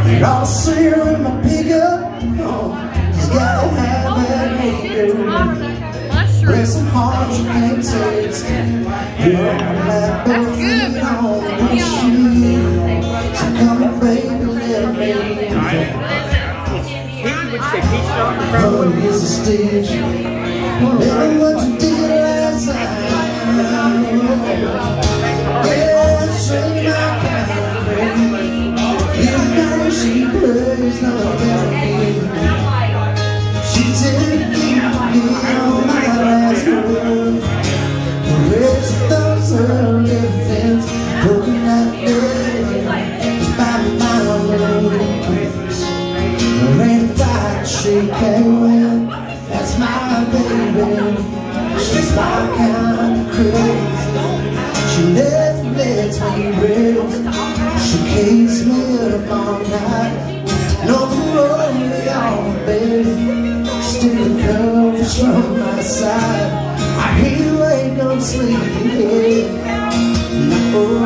And I'll see her in my pickup. Oh, she's gotta have that makeup. Pressing hard, you can't taste it. That's good. So come on, baby, let me. Oh, here's a stitch. Never what you did last time. Yeah, straight my kind. You know she plays no game. She didn't give me all my last word. The rest of those early things, broken that day, just by my lips. There ain't a fight she can't win. That's my baby. She's my kind of crazy. She never lets me rest. She keeps me up all night. No rolling on, baby. Still comes from my side. I hear you ain't gonna sleep. No.